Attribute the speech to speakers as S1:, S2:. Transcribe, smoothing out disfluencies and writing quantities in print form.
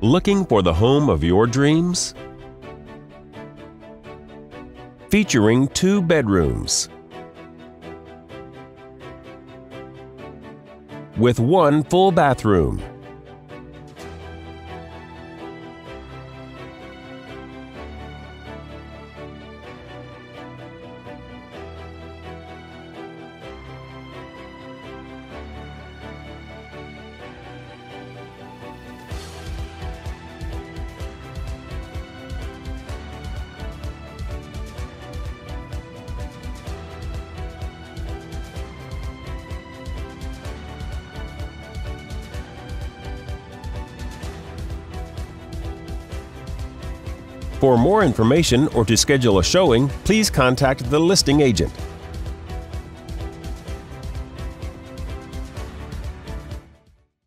S1: Looking for the home of your dreams? Featuring 2 bedrooms with 1 full bathroom. For more information or to schedule a showing, please contact the listing agent.